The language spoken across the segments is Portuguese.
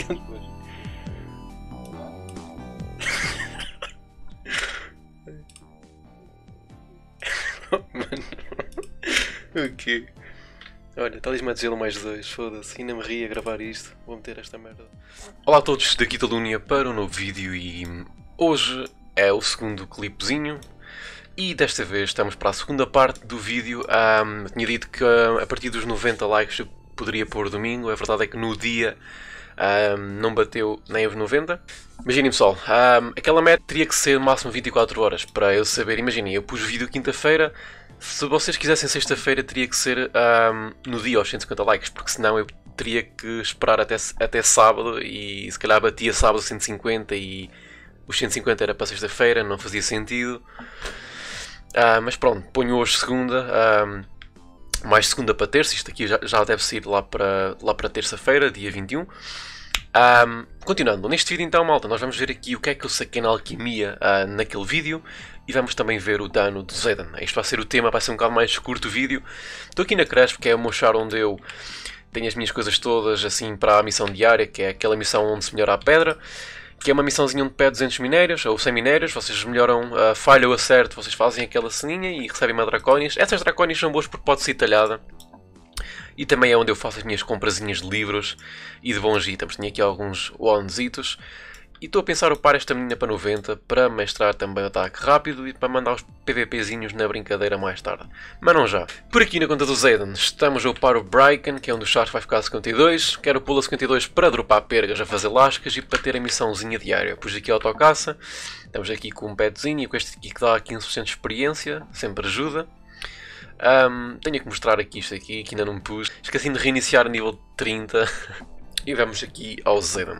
Mano. O quê? Olha, talismã de gelo mais 2, foda-se, ainda me ri a gravar isto, vou meter esta merda. Olá a todos, daqui Talúnia para um novo vídeo e hoje é o segundo clipezinho e desta vez estamos para a segunda parte do vídeo. Eu tinha dito que a partir dos 90 likes eu poderia pôr domingo, a verdade é que no dia não bateu nem os 90. Imaginem pessoal, aquela meta teria que ser no máximo 24 horas para eu saber. Imaginem, eu pus o vídeo quinta-feira. Se vocês quisessem sexta-feira teria que ser no dia aos 150 likes, porque senão eu teria que esperar até sábado e se calhar batia sábado 150 e os 150 era para sexta-feira, não fazia sentido. Mas pronto, ponho hoje segunda, mais segunda para terça, isto aqui já deve sair lá para terça-feira, dia 21. Continuando, neste vídeo então, malta, nós vamos ver aqui o que é que eu saquei na alquimia naquele vídeo e vamos também ver o dano do Zayden. Isto vai ser o tema, vai ser um bocado mais curto o vídeo. Estou aqui na Cresp, que é o meu char onde eu tenho as minhas coisas todas assim para a missão diária, que é aquela missão onde se melhora a pedra, que é uma missãozinha onde pede 200 minérios ou 100 minérios, vocês melhoram a falha ou acerto, vocês fazem aquela ceninha e recebem uma dracónias. Essas dracónias são boas porque pode ser talhada. E também é onde eu faço as minhas comprazinhas de livros e de bons itens. Tinha aqui alguns onesitos. E estou a pensar upar esta menina para 90 para mestrar também o ataque rápido e para mandar os PVPzinhos na brincadeira mais tarde. Mas não já. Por aqui na conta do Zayden estamos a upar o Bryken, que é um dos chars que vai ficar a 52. Quero pô-lo a 52 para dropar pergas a fazer lascas e para ter a missãozinha diária. Pus aqui a autocaça. Estamos aqui com um petzinho e com este aqui que dá 15% de experiência. Sempre ajuda. Tenho que mostrar aqui isto aqui, que ainda não me pus. Esqueci de reiniciar a nível 30. E vamos aqui ao Zayden.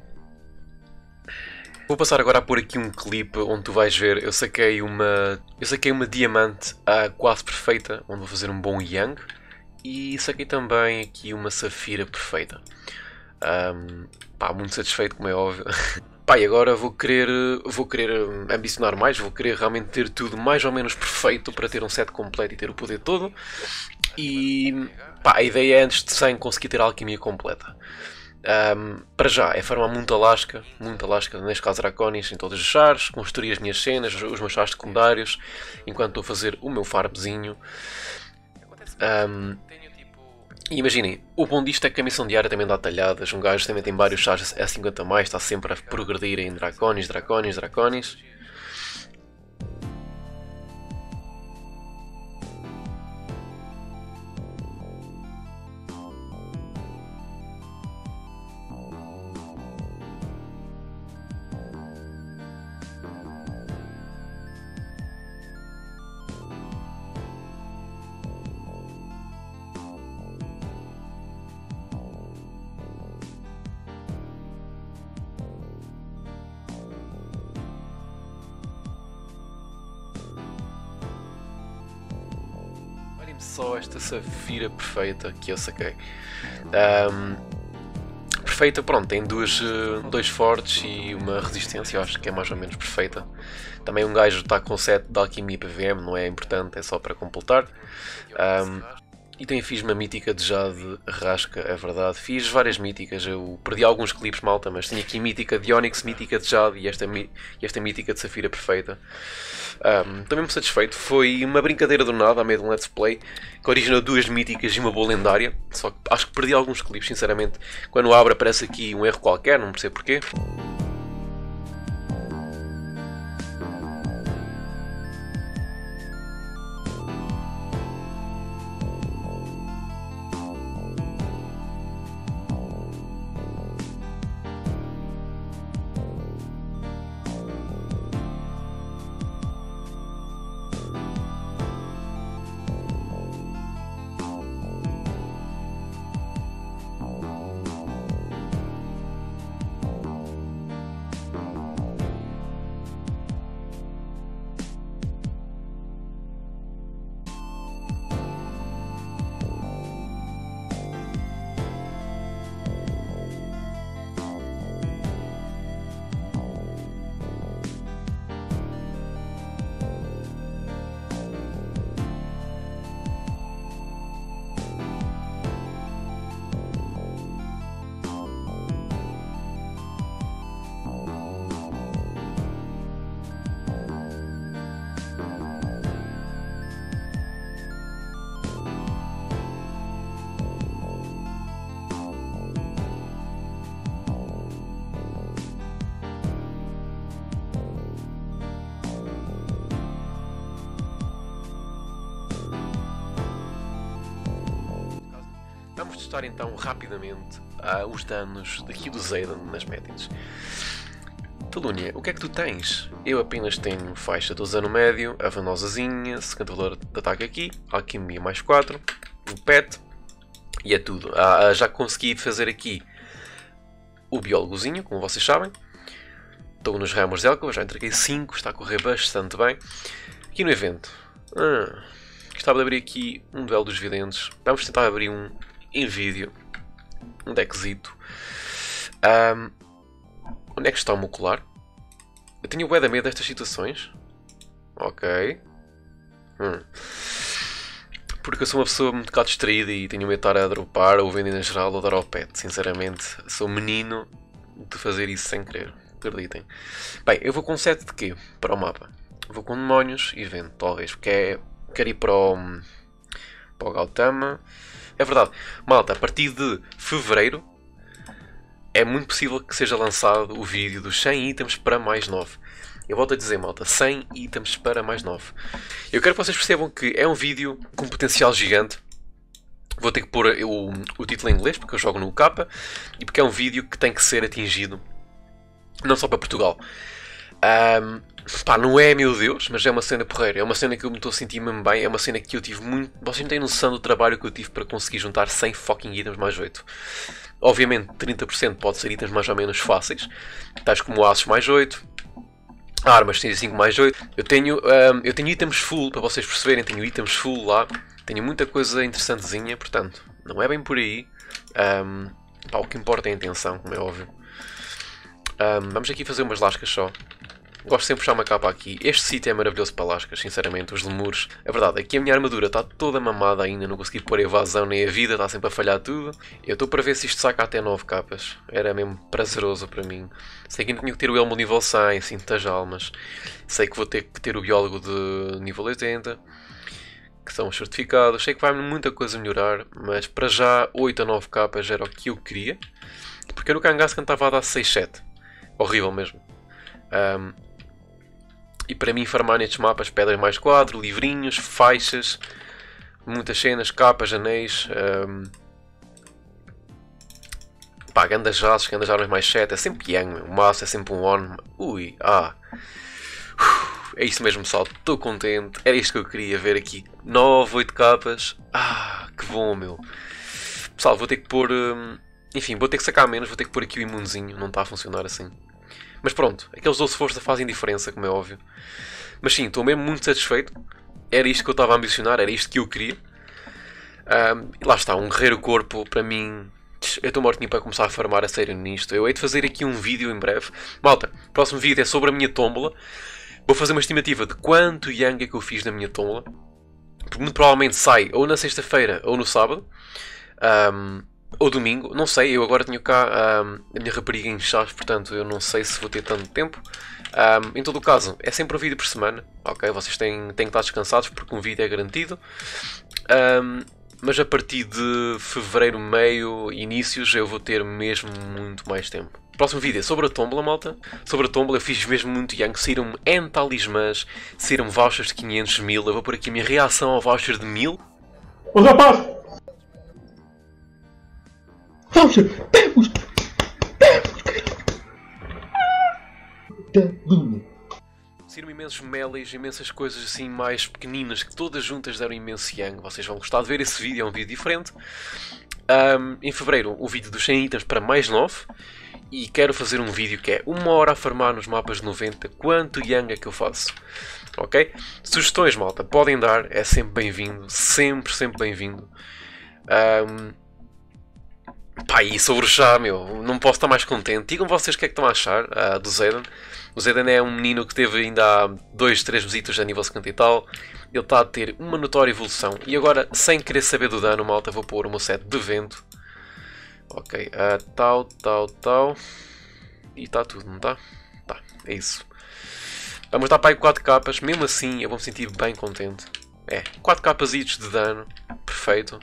Vou passar agora a pôr aqui um clipe onde tu vais ver, eu saquei uma diamante quase perfeita, onde vou fazer um bom yang. E saquei também aqui uma safira perfeita. Muito satisfeito, como é óbvio. E agora vou querer ambicionar mais, vou querer realmente ter tudo mais ou menos perfeito para ter um set completo e ter o poder todo. E a ideia é antes de 100 conseguir ter a alquimia completa. Para já é farmar muita lasca, neste caso dracónios em todos os chars, construir as minhas cenas, os meus chars secundários, enquanto estou a fazer o meu farmzinho. E imaginem, o bom disto é que a missão diária também dá talhadas, um gajo também tem vários chars a 50 mais, está sempre a progredir em dracónios. Só esta safira perfeita que eu saquei. Perfeita, pronto, tem dois fortes e uma resistência, eu acho que é mais ou menos perfeita. Também um gajo está com 7 de alquimia PVM, não é importante, é só para completar. E também fiz uma mítica de Jade Rasca, é verdade. Fiz várias míticas, eu perdi alguns clipes, malta, mas tinha aqui mítica de Onyx, mítica de Jade e esta mítica de Safira perfeita. Estou mesmo satisfeito, foi uma brincadeira do nada, a meio de um let's play, que originou 2 míticas e uma boa lendária. Só que acho que perdi alguns clipes, sinceramente. Quando abro aparece aqui um erro qualquer, não percebo porquê. testar então rapidamente os danos daqui do Zayden nas médias. Talúnia, o que é que tu tens? Eu apenas tenho faixa 12 dano médio, a venosazinha, 50 valor de ataque aqui, alquimia mais 4, um pet e é tudo. Já consegui fazer aqui o biólogozinho, como vocês sabem. Estou nos ramos de Elcova, já entreguei 5, está a correr bastante bem. Aqui no evento, gostava de abrir aqui um duelo dos videntes. Vamos tentar abrir um em vídeo, um deckzito. Onde é que está o meu colar? Eu tenho bué da medo destas situações. Ok. Porque eu sou uma pessoa um bocado distraída e tenho medo de estar a dropar ou vender em geral ou dar ao pet. Sinceramente, sou menino de fazer isso sem querer. Acreditem. Bem, eu vou com 7 de quê? Para o mapa. Vou com demónios e vento, talvez. Porque quero ir para o Gautama. É verdade. Malta, a partir de fevereiro é muito possível que seja lançado o vídeo dos 100 itens para mais 9. Eu volto a dizer, malta, 100 itens para mais 9. Eu quero que vocês percebam que é um vídeo com potencial gigante. Vou ter que pôr o título em inglês, porque eu jogo no capa. E porque é um vídeo que tem que ser atingido não só para Portugal. Não é, meu Deus, mas é uma cena porreira. É uma cena que eu me estou a sentir mesmo bem. É uma cena que eu tive muito... Vocês não têm noção do trabalho que eu tive para conseguir juntar 100 fucking itens mais 8. Obviamente 30% pode ser itens mais ou menos fáceis, tais como aços mais 8, armas 35 mais 8. Eu tenho itens full, para vocês perceberem, tenho itens full lá, tenho muita coisa interessantezinha, portanto, não é bem por aí. O que importa é a intenção, como é óbvio. Vamos aqui fazer umas lascas só. Gosto sempre de puxar uma capa aqui. Este sítio é maravilhoso para lascas, sinceramente, os lemures. É verdade, aqui a minha armadura está toda mamada ainda, não consegui pôr a evasão nem a vida, está sempre a falhar tudo. Eu estou para ver se isto saca até 9 capas. Era mesmo prazeroso para mim. Sei que ainda tinha que ter o elmo nível 100, cinto das almas. Sei que vou ter que ter o biólogo de nível 80, que são os certificados. Sei que vai muita coisa melhorar, mas para já 8 a 9 capas era o que eu queria. Porque eu no Kangaskhan estava a dar 6, 7. Horrível mesmo. E para mim farmar nestes mapas pedras mais 4, livrinhos, faixas, muitas cenas, capas, anéis, gandas jatos, gandas armas mais 7, é sempre yang, o maço é sempre um on. É isso mesmo, pessoal, estou contente, era isto que eu queria ver aqui, 9, 8 capas, que bom, meu. Pessoal, vou ter que pôr, enfim, vou ter que sacar menos, vou ter que pôr aqui o imunezinho, não está a funcionar assim. Mas pronto, aqueles 12 força fazem diferença, como é óbvio. Mas sim, estou mesmo muito satisfeito. Era isto que eu estava a ambicionar, era isto que eu queria. Lá está, um guerreiro corpo, para mim... Eu estou mortinho para começar a farmar a sério nisto. Eu hei de fazer aqui um vídeo em breve. Malta, o próximo vídeo é sobre a minha tómbola. Vou fazer uma estimativa de quanto yang é que eu fiz na minha tómbola. Porque muito provavelmente sai ou na sexta-feira ou no sábado. Ou domingo, não sei, eu agora tenho cá a minha rapariga em Chaves, portanto eu não sei se vou ter tanto tempo. Em todo o caso, é sempre um vídeo por semana, ok? Vocês têm que estar descansados porque um vídeo é garantido. Mas a partir de fevereiro, meio, inícios, eu vou ter mesmo muito mais tempo. Próximo vídeo é sobre a tómbola, malta. Sobre a tómbola eu fiz mesmo muito yang, saíram-me N talismãs, saíram vouchers de 500 mil, eu vou pôr aqui a minha reação ao voucher de 1000. Ô rapaz! Voucher! Temos! Saíram imensos melees, imensas coisas assim mais pequeninas que todas juntas deram imenso yang. Vocês vão gostar de ver esse vídeo, é um vídeo diferente. Em fevereiro o vídeo dos 100 itens para mais 9. E quero fazer um vídeo que é 1 hora a farmar nos mapas de 90. Quanto yang é que eu faço? Ok? Sugestões, malta, podem dar, é sempre bem-vindo. Sempre, sempre bem-vindo. E sobre o chá, meu, não posso estar mais contente. Digam vocês o que é que estão a achar do Zayden. O Zayden é um menino que teve ainda há 2, 3 visitas a nível 50 e tal. Ele está a ter uma notória evolução. E agora, sem querer saber do dano, malta, vou pôr o meu set de vento. Ok, tal. E está tudo, não está? Tá, é isso. Vamos dar para aí 4 capas. Mesmo assim, eu vou me sentir bem contente. 4 capasitos de dano. Perfeito.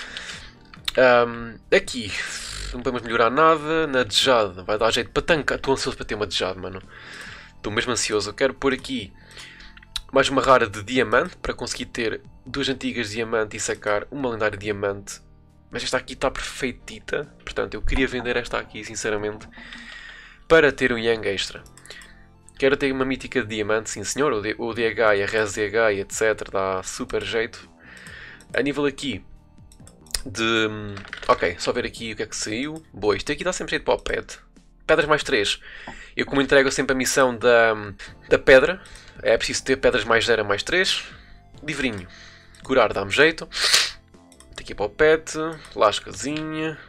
Aqui não podemos melhorar nada. Na dejade vai dar jeito para tancar. Estou ansioso para ter uma dejade, mano. Estou mesmo ansioso. Eu quero pôr aqui mais uma rara de diamante para conseguir ter 2 antigas de diamante e sacar uma lendária de diamante Mas esta aqui está perfeitita. Portanto, eu queria vender esta aqui, sinceramente, para ter um Yang extra. Quero ter uma mítica de diamante, sim senhor. O DH e a Res DH e etc. Dá super jeito. A nível aqui de... Ok, só ver aqui o que é que saiu. Boa, isto aqui dá sempre jeito para o pet. Pedras mais 3. Eu como entrego sempre a missão da pedra. É preciso ter pedras mais 0 mais 3. Livrinho. Curar dá-me jeito. Aqui para o pet. Lascazinha.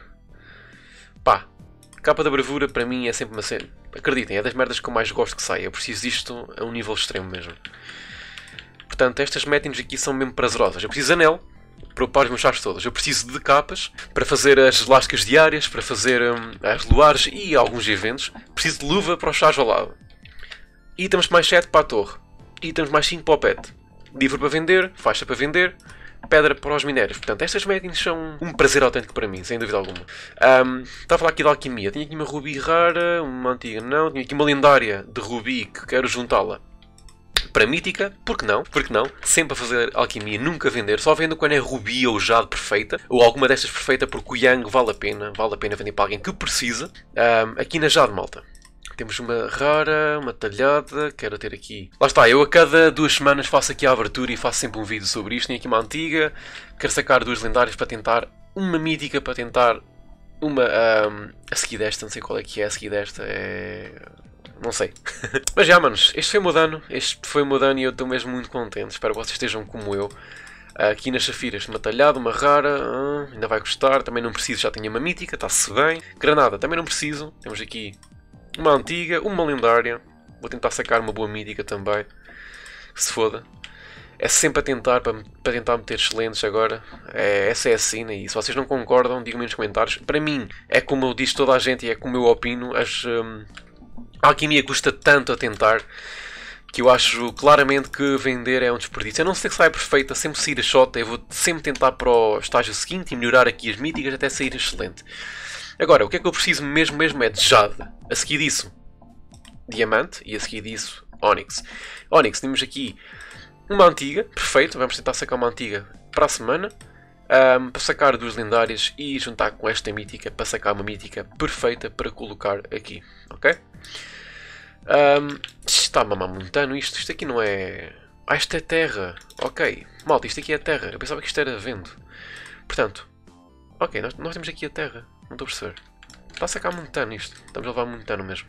Pá. Capa da bravura para mim é sempre uma cena. Acreditem, é das merdas que eu mais gosto que saia. Eu preciso disto a um nível extremo mesmo. Portanto, estas metem-nos aqui são mesmo prazerosas. Eu preciso de anel para upar os meus chaves todos. Eu preciso de capas para fazer as lascas diárias, para fazer as luares e alguns eventos. Preciso de luva para os chaves ao lado. Itens mais 7 para a torre. Itens mais 5 para o pet. Livro para vender, faixa para vender, pedra para os minérios. Portanto, estas meetings são um prazer autêntico para mim, sem dúvida alguma. Estava a falar aqui de alquimia. Tinha aqui uma rubi rara, uma antiga não. Tinha aqui uma lendária de rubi que quero juntá-la para mítica. Por que não? Por que não? Sempre a fazer alquimia, nunca vender. Só vendo quando é rubi ou jade perfeita. Ou alguma destas perfeita porque o Yang vale a pena. Vale a pena vender para alguém que precisa. Aqui na jade, malta. Temos uma rara, uma talhada, quero ter aqui... Lá está, eu a cada 2 semanas faço aqui a abertura e faço sempre um vídeo sobre isto. Tenho aqui uma antiga, quero sacar 2 lendárias para tentar uma mítica, para tentar uma... a seguir desta, não sei qual é que é, a seguir desta é... não sei. Mas já, manos, este foi o meu dano e eu estou mesmo muito contente. Espero que vocês estejam como eu. Aqui nas safiras, uma talhada, uma rara, ainda vai gostar, também não preciso, já tinha uma mítica, está-se bem. Granada, também não preciso, temos aqui... uma antiga, uma lendária. Vou tentar sacar uma boa mítica também. Que se foda. É sempre a tentar, para tentar meter excelentes agora. Essa é a cena e se vocês não concordam, digam-me nos comentários. Para mim, é como eu disse toda a gente e é como eu opino. A alquimia custa tanto a tentar que eu acho claramente que vender é um desperdício. Eu não sei que sai perfeita, sempre sair a shot. Eu vou sempre tentar para o estágio seguinte e melhorar aqui as míticas até sair excelente. Agora, o que é que eu preciso mesmo é de jade. A seguir disso, diamante. E a seguir disso, Onyx. Onyx, temos aqui uma antiga. Perfeito, vamos tentar sacar uma antiga para a semana. Para sacar 2 lendárias e juntar com esta mítica para sacar uma mítica perfeita para colocar aqui. Ok? Está a mamar montano isto. Isto aqui não é... Ah, isto é terra. Ok. Malta, isto aqui é terra. Eu pensava que isto era vento. Portanto, ok, nós temos aqui a terra. Não estou a perceber. Está a sacar montano isto. Estamos a levar montano mesmo.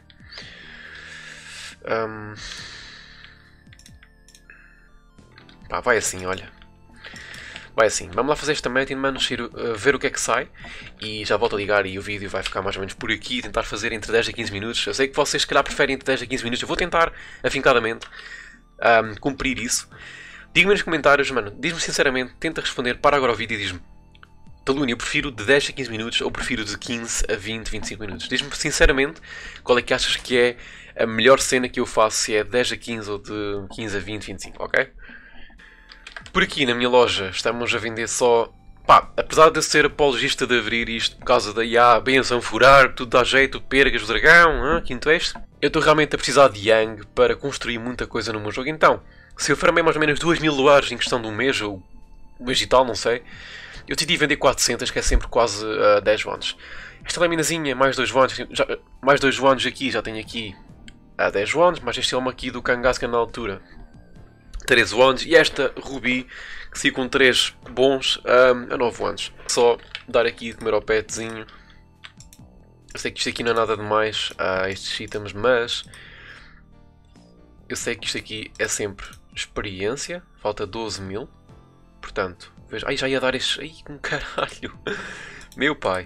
Pá, vai assim, olha. Vai assim. Vamos lá fazer esta meeting, manos, ver o que é que sai. E já volto a ligar e o vídeo vai ficar mais ou menos por aqui. Tentar fazer entre 10 a 15 minutos. Eu sei que vocês, se calhar, preferem entre 10 a 15 minutos. Eu vou tentar, afincadamente, cumprir isso. Diga-me nos comentários, mano. Diz-me sinceramente, tenta responder, para agora o vídeo e diz-me: Talune, eu prefiro de 10 a 15 minutos ou prefiro de 15 a 20, 25 minutos? Diz-me sinceramente qual é que achas que é a melhor cena que eu faço, se é de 10 a 15 ou de 15 a 20, 25, ok? Por aqui na minha loja estamos a vender só... Pá, apesar de eu ser apologista de abrir isto por causa da benção furar, tudo dá jeito, pergas, o dragão, quinto este, eu estou realmente a precisar de Yang para construir muita coisa no meu jogo. Então, se eu farmei mais ou menos 2000 luares em questão de um mês, ou um mês e tal, não sei... Eu decidi vender 400, que é sempre quase 10 wands. Esta laminazinha, mais 2 wands, mais 2 wands aqui, já tenho aqui 10 wands, mas este é uma aqui do Kangaskhan na altura, 13 wands. E esta rubi, que se com 3 bons, a 9 wands. Só dar aqui de comer ao petzinho. Eu sei que isto aqui não é nada demais, estes itens, mas... eu sei que isto aqui é sempre experiência, falta 12.000, portanto... Ai, já ia dar estes... Ai, com caralho. Meu pai.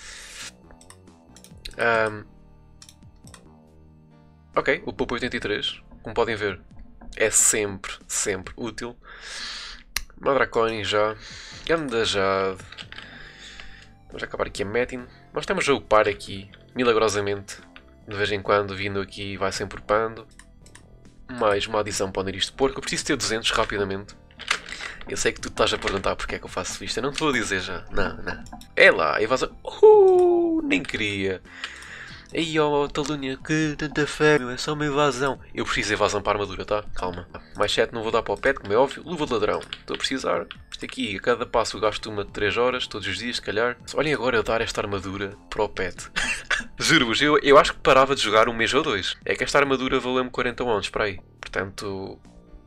Ok, o Popo 83. Como podem ver, é sempre útil. Madraconi já. Ganda Jade. Vamos acabar aqui a meeting. Nós estamos a upar aqui, milagrosamente. De vez em quando, vindo aqui, vai sempre upando. Mais uma adição para o nariz de porco. Eu preciso ter 200 rapidamente. Eu sei que tu estás a perguntar porque é que eu faço isto. Eu não te vou dizer já. Não. É lá, evasão. Nem queria. Aí, ó, Talune, que tanta fé, meu, é só uma evasão. Eu preciso de evasão para a armadura, tá? Calma. Mais 7 não vou dar para o pet, como é óbvio. Luva de ladrão. Estou a precisar. Isto aqui, a cada passo eu gasto uma de 3 horas, todos os dias, se calhar. Olhem agora eu dar esta armadura para o pet. Juro-vos, eu acho que parava de jogar um mês ou dois. É que esta armadura valeu-me 40 wons para aí. Portanto,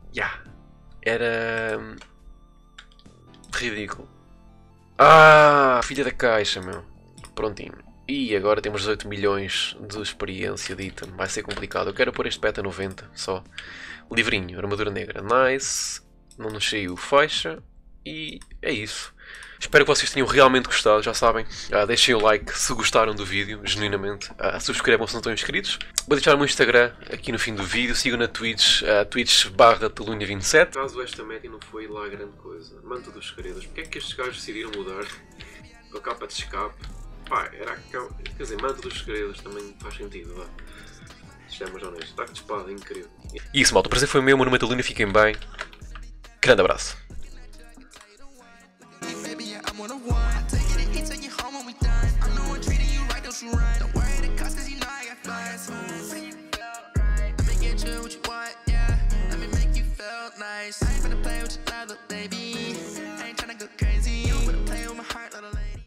era ridículo. Ah, filha da caixa, meu. Prontinho. E agora temos 18 milhões de experiência de item. Vai ser complicado. Eu quero pôr este pet a 90 só. Livrinho, armadura negra. Nice. Não nos saiu faixa. E é isso. Espero que vocês tenham realmente gostado, já sabem. Deixem o like se gostaram do vídeo, genuinamente. Subscrevam se não estão inscritos. Vou deixar o meu Instagram aqui no fim do vídeo. Sigam na Twitch, twitch/Talunia27. Caso esta média não foi lá grande coisa. Manto dos segredos. Porque é que estes gajos decidiram mudar a capa de escape? Pá, era aquela... Quer dizer, manto dos segredos também faz sentido, vá. Sejamos honestos. Ataque de espada, incrível. E isso, malta. O prazer foi meu. O meu nome é Talunia. Fiquem bem. Grande abraço.